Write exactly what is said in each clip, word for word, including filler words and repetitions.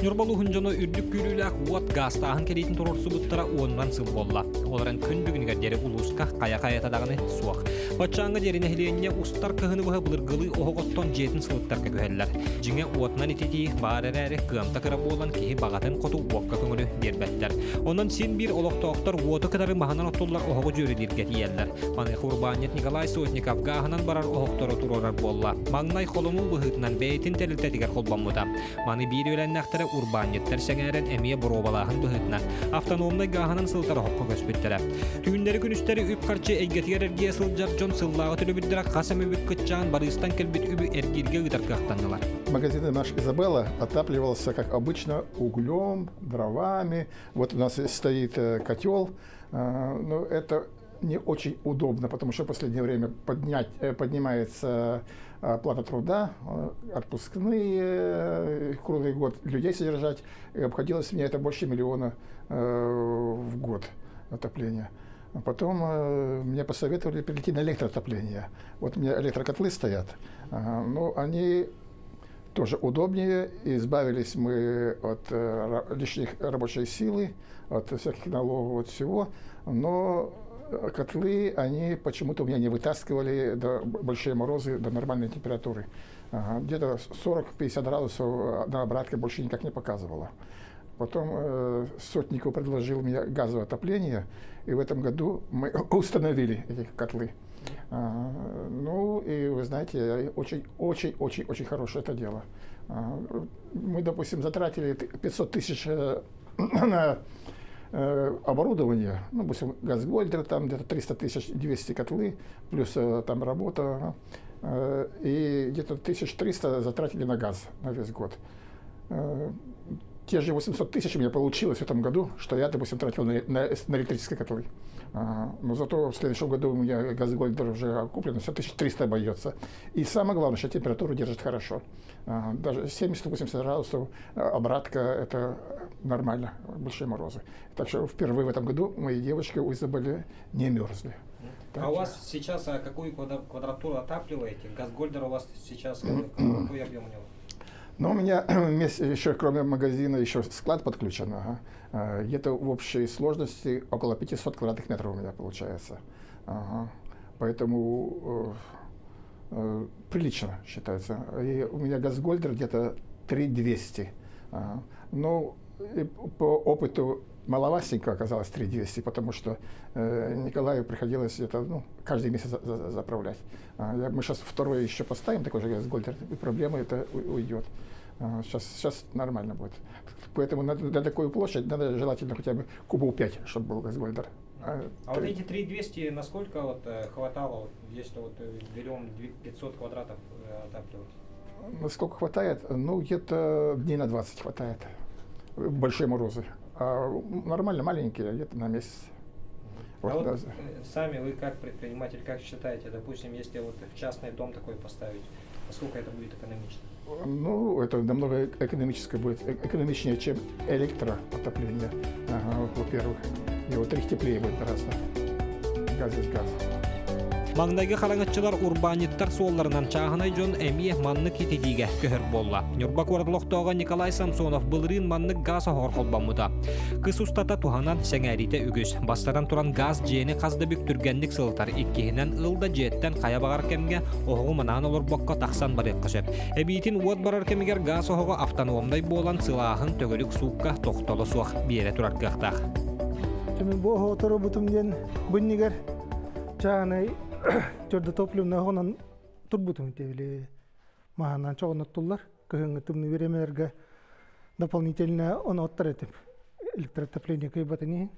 Нурбалу хунжоно үрдүк күрүләк уат гастаһын керитин торорсу буттара уоннан сыл болла. Оларын күн бүгүнгә дери улуска кая-кая тадагыны суак. Патчаңга дерине хиленне устар кыһыны баһа булыргылы охоготтон жетин сылыттарга көһәлләр. Жиңе уатнан итити баарәре кымта кыра болан киһи багатын коту бокка көңүлү бербәттер. Онан син бир олоктоктор уоту кадары маханан оттуллар охого жөрелирге тиелләр. Маны Курбанет Николай Сотников гаханан барар охоктoro турорар болла. Маңнай холому быһытнан бейтин телилтетигер холбаммыта. Маны бир өленнәхтәре Урбанеттер сәңәрен әмие боробалаһын быһытна. Автономный гаханан сылтара хокко көспүттәре. Түүннәре күнүстәре үп карчы әйгәтигер эргия сылжар жон сыллага төлөбүддәр касамы бүк кытчан барыстан келбит үбү эргирге гытаркактаннылар. Магазин наш Изабелла отапливался, как обычно, углем, дровами. Вот у нас стоит котел. Но это не очень удобно, потому что в последнее время поднять, поднимается оплата труда, отпускные, круглый год людей содержать. И обходилось мне это больше миллиона в год отопления. Потом мне посоветовали перейти на электроотопление. Вот у меня электрокотлы стоят, но они тоже удобнее. Избавились мы от лишних рабочей силы, от всяких налогов, от всего. Но котлы, они почему-то у меня не вытаскивали до большие морозы, до нормальной температуры. Ага, где-то сорок-пятьдесят градусов на обратке больше никак не показывало. Потом э, Сотников предложил мне газовое отопление, и в этом году мы установили эти котлы. А, ну, и вы знаете, очень-очень-очень-очень хорошее это дело. А, мы, допустим, затратили пятьсот тысяч э, на э, оборудование, ну, допустим, Газгольдер, там где-то триста тысяч, двести котлы, плюс э, там работа, э, и где-то тысяча триста затратили на газ на весь год. Э, Те же восемьсот тысяч у меня получилось в этом году, что я, допустим, тратил на, на, на электрические котлы. А, но зато в следующем году у меня Газгольдер уже куплен, все тысяча триста обойдется. И самое главное, что температуру держит хорошо. А, даже семьдесят-восемьдесят градусов обратка – это нормально, большие морозы. Так что впервые в этом году мои девочки у Изабеллы не мерзли. Так. А у вас сейчас а какую квадратуру отапливаете? Газгольдер у вас сейчас какой объем у него? Но у меня еще, кроме магазина, еще склад подключен. Ага. Где-то в общей сложности около пятисот квадратных метров у меня получается. Ага. Поэтому э, э, прилично считается. И у меня Газгольдер где-то три тысячи двести. Ага. Но по опыту маловастенько оказалось три тысячи двести, потому что э, Николаю приходилось это, ну, каждый месяц за, за, заправлять. А, я, мы сейчас второй еще поставим такой же Газгольдер, и проблема это уйдет. А, сейчас, сейчас нормально будет. Поэтому на, на такую площадь надо желательно хотя бы кубов пять, чтобы был Газгольдер. А, а вот эти три тысячи двести насколько вот, хватало, вот, если вот берем пятьсот квадратов отапливать? Насколько хватает? Ну, где-то дней на двадцать хватает. Большие морозы. А нормально маленькие, где-то на месяц. А вот, вот сами вы как предприниматель, как считаете, допустим, если вот в частный дом такой поставить, насколько это будет экономично? Ну, это намного экономическое будет, экономичнее, чем электроотопление, ага, во-первых. И вот их теплее будет гораздо. Газ есть газ. Маңдайга хараңатчылар урбаниттар солларынан чағынай жон әмие манны кетедиге көхір болла. Нюрбак ордылықтауға Николай Самсонов бұлырын манны газ оғыр қолбамыда. Кыс ұстата туханан сәңәрите үгіз. Бастаран туран газ жені қазды бүк түргенлік сылтар. Иккихінен ылда жеттен қая бағар кемге оғығы манан олыр баққа тақсан барық қышып. Әбейтін уат барар кемегер газ оғығы автономдай болан сылағын төгілік суыққа тоқталы суақ бере тұрар қықтақ. Мен бұл отыры бұтымден бұннигер чағынай Чорда топливна хонан турбутум тевли маханан чогонаттуллар кыгыңытымны беремелерге дополнительно он оттаретип электроотопление кыйбатыни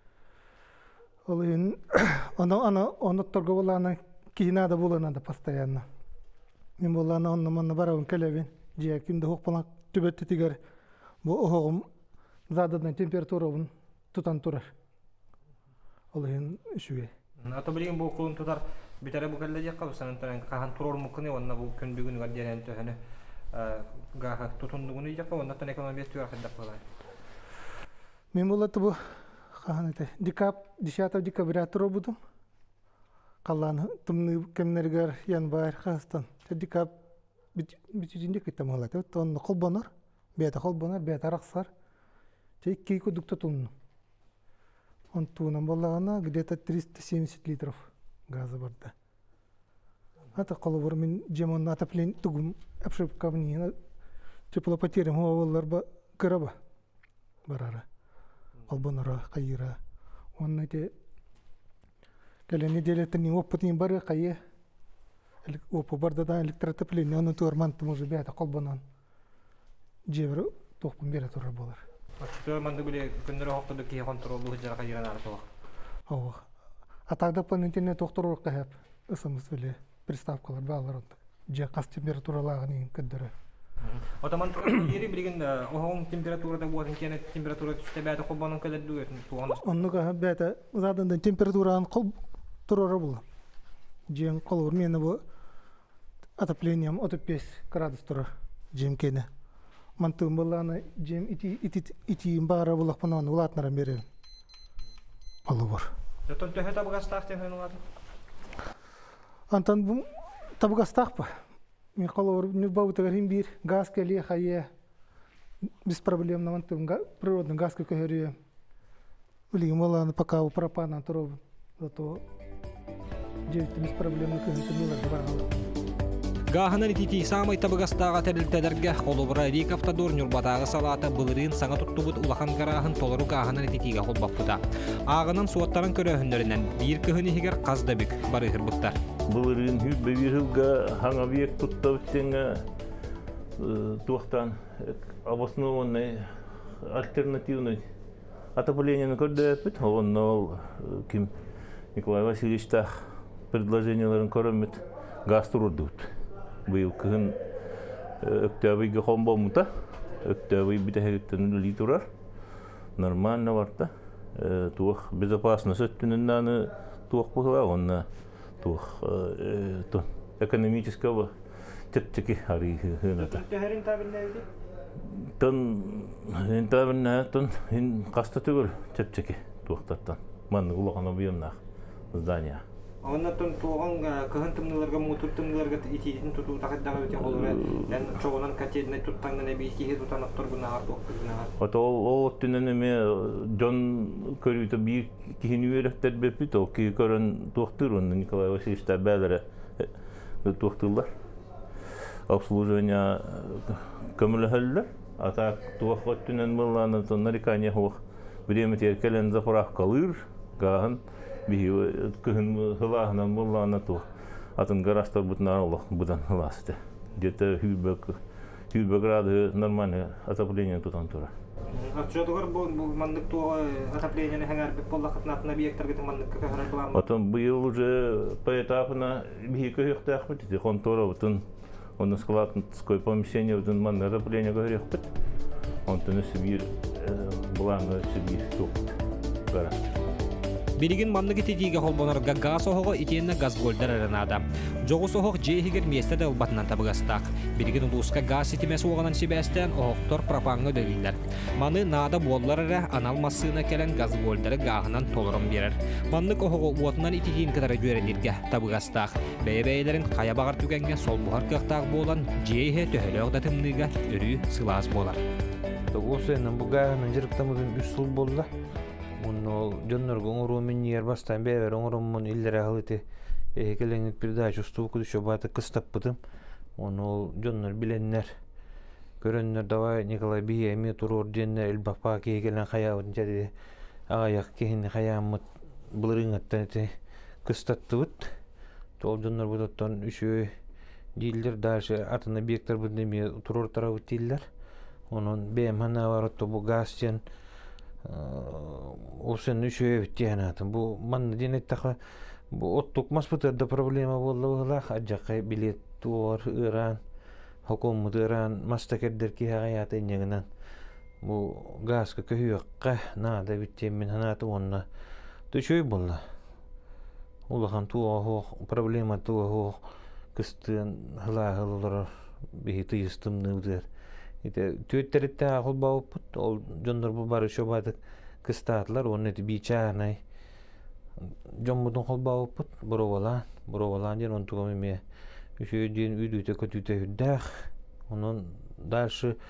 олын ана ана онотторго болана кийнада боланада постоянно мен болана онна манна барабын келебин же кимде хокпалак түбөттү тигер бу огом заданный температурабын тутан турар олын үшүгө Ато билген бу кулун тутар битаре бу келде жакка санан кахан турор мукны онна бу күн бүгүн гадден төһөнө гаха тутундугуну жакка онна тан экономия түгөр хадда калай. Мен болот бу кахан эте декаб десятого декабря турор будум. Каллан тумны кемнергер янбар Казакстан. Декаб бит битинде кеттем алат. Тон колбонор бета холбонар, бета рақсар. Чей кейко дукта тунну. Он туынан боллағана где-то триста семьдесят литров газа барда. Ата қолыбыр мен жемон атаплен тугум әпшіп кавнина теплопотерем хуавалар ба кыраба барара. Колбонара, кайыра. Он те кәлі неделетінің опытын бары қайы опы бардадан электротопление, оны туармантым уже бәті қолбонан жебір тоқпын бері тұрар болар. Ачты манды биле күндөрө хоктоду ки контролду жара кайран артык. Ого. Атагда пан интернет тохторор кахап. Ысымыз биле приставкалар баалар онда. Же кас температураларынын көддөрө. Отаман ери билген оң температурада болатын кене температура түсте бәді қолбанын көлөдү өтүн туган. Онны кахап бәті задандан температураны кол турары була. Жен колор мені бу отоплением отыз беш градус турар. Жем кене. Мантым боланы жем ити ити ити бара булак панан улатнара берем. Алыбар. Жотон төһө табгастак тен хөнүлат. Антан бу табгастак па. Мен колор не баутагар бир газ келе хае без проблем на мантым природный газ көһөрү. Улигим боланы пока у пропана туру зато жем без проблем көһөрү барган. Гаханан итити самай табыгастаға тәрілтәдерге қолыбыра рейк автодор нүрбатағы салаты бұлырын саңа тұттубыт улахан қарағын толыру гаханан ититиге қолбаппыда. Ағынан суаттарын көрөһүндөрінен бір күхіні хигер қазда бүк бары хырбыттар. Бұлырын хүббе вирылға хаңа век тұттабыттенге туақтан обоснованный альтернативный отоплениені көрді өппіт. Оны ол кім Николай Васильевич тақ предложенияларын көрімет газ тұрырды өт. Быйыл кыһын октябрьге хомбомута, октябрь битәһәгеттен үли турар. Нормально барта. Тух безопасность өттүннән тух була, онна тух то экономического тепчеки хари хыната. Төһөрин табыннәди. Тон интабынна тон ин каста түгел тепчеки тухтаттан. Ман улаган объемнах здания. Оннан туган кыһын тымныларга мутур тымныларга итидин туту тагыдагы өтө болура. Мен чогонан катедне туттаңдан эбийки тутанактар гына артык гына. Ото ол түнен эме жон көрүтө бир кихини өрөктөр бепит о ки көрөн доктор Николай Васильевич бәлере докторлар. Обслуживание көмөлөһөллөр. Ата тугак түнен булланы то нарекание хох. Время теркелен заправка лыр ган бихи кыһын хылаһынан булланы то. Атын гаражтар бутнар Аллах будан хыласты. Где-то хүбөк хүбөк градус нормально отопление тутан тура. Отчетогор бу мандык то отопление хәңәр беп боллакытна объекттарга мандык көхәрәр булам. Потом быйыл уже поэтапно бихи көйөктәк бит, контора бутын. Он складское помещение в ман отопление говорит, он то на себе была на себе топ. Билигин маннык итидиге холбонарга газ оһого итиенне газ голдар аренада. Жогу сохок жейхигер месте де улбатынан табыгастак. Билигин улуска газ итимес уганан сибестен охтор пропанга дөгүлләр. Маны нада болларара анал массына келен газ голдары гахынан толорун берер. Маннык оһого уотунан итидиин катары жөрелирге табыгастак. Бәйбәйләрен кая багар түгәнгә сол бухар кыктак болан жейхе төһөлөк да тымныга өрү сылаас болар. Тогусен буганы жырыктамыгын үч жыл болду. Onu jönner goңуру мен yer бастан бәвер оңурумун иллер агылыты экеленит передача устук düşө баты кыстаппытым. Onu jönner биленнер көрөннөр давай Николай Биями турор денне элбапа кегелен хаябын жади агаяк кехин хаямыт булырыңаттан те кыстаттыбыт. Тол jönner бутоттон үшө дилдер дальше атына бектер будеме турор тарабыт дилдер. Onun бем хана барытты бу газчен Осен үшө өттенатын. Бу манны денеттаха бу оттук маспытырда проблема боллугулах аджакай билет туор Иран хокуммут Иран мастакердер ки хагаяты негенен. Бу газка көйөккө нада биттем мен ханаты онна төшөй болла. Улахан туо проблема туо кыстын хылахыллар бихити истымнылдыр. Ите төттеритте холбауппут ол жоннор бу бары шобадык кыстатлар оны бичарнай жоммудун холбауппут буровалан буровалан ден он тугаме үшөден үйдүтө көтүтө хүддах онун дальше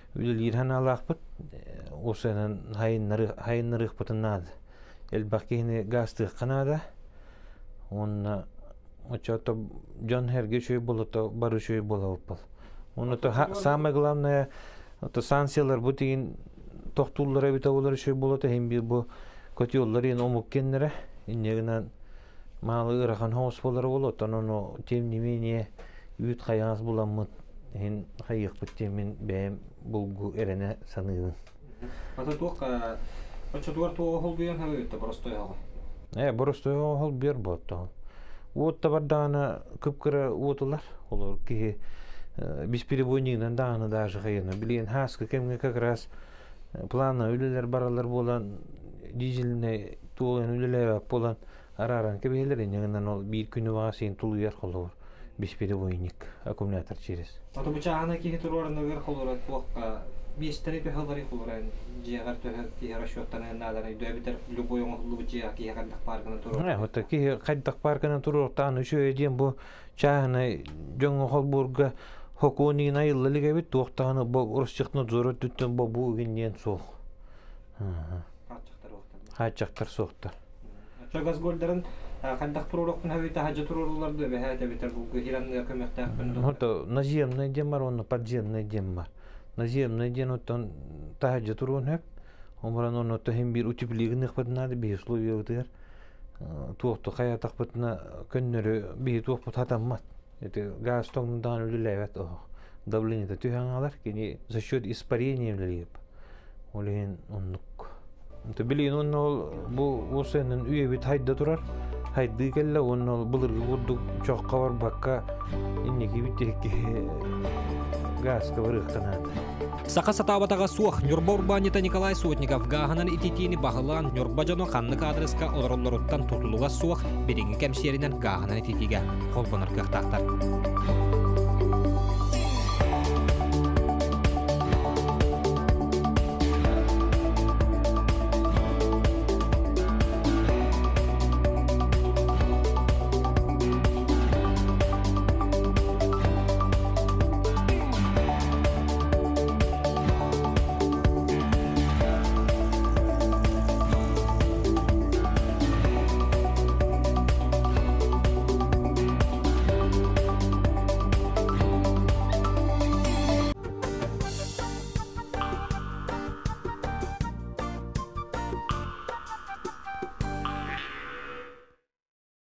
үлелирхан алаақпыт осынан хайыннарық бұтыннады. Элбақкені гастық қанада, онна очото Джон Херге шөй болото бары шөй болауып бол. Оны то самое главное, то санкциялар бұ деген тоқтуллары біта олар шөй болото, hem bir bu kötü yolları yen omuk kendire, inneginen malı ırakan hoş bolları bolot, onu tem nimeniye üyüt kayağız bulanmıt, hen kayık büttemin beğen bulgu erene sanıyorum. Ата туох очотуар туох хол биен хавыта просто яга. Э, просто хол бер ботто. Вот табардана кыпкыра отулар, олар ки бесперебойнигинен даны даже хайына билен хаска кемге как раз плана үлелер баралар болан дизельне туолен үлелер болан араран кебелер инегенен ол бир күнү васин тулуяр холор бесперебойник аккумулятор через. Ата бучагана ки турорна вер холор туохка бестери pe halari холоран жиягар төһө ки расчёттан наданы дөбитер любой оңлу жиягар ки кайдак паркына турор. Э, вот ки кайдак паркына турор таны үшө эдем бу чагына жоңго холбурга хоконина йыллыга бит токтаны бу урсчыкны зорот түттөн бу бу гинен сох. Ага. Хачактар октан. Хачактар соктар. Чагас голдарын кайдак туророктун хавита хажы турорларды бе хата битер бу хиранны көмөктө бүндү. Вот наземный дем бар, он подземный дем бар. Наземный дем оттон тахажы турон хеп. Омран он то hem bir утеплигин хпатнады бе условия утер. Туокто хаятак патна көннөрү бе туок хатаммат. Это газ томдан үлелевет о. Давление түйәңалар кини за счет испарения үлелеп. Олен оннук. То билин он ол бу осенин үйе бит хайда турар. Хайды келле он ол былыргы бурдук чокка бар бакка иннеки биттеки газ кавырыктанады. Сака сатабатага суох Нюрба-Урбанита Николай Сотников гаганан ититини багылан Нюрба-жано ханнык адреска олороллоруттан тутулуга суох беринги кемсеринен гаганан ититиге холбонор кыктактар.